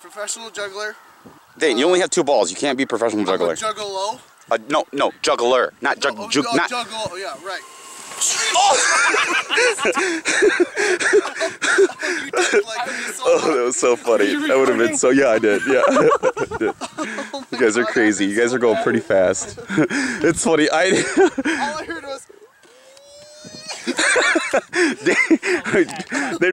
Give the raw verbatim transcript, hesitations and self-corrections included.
professional juggler. Dane, you only have two balls. You can't be professional juggler. I'm a juggalo. Uh, no, no, juggler, not jug. Oh, Jug, oh, not. juggalo. Oh, yeah, right. Oh, that was so funny. That would have been so. Yeah, I did. Yeah, I did. Oh You guys are God, crazy. You guys so are going bad. pretty fast. It's funny. I. All I heard was. they, they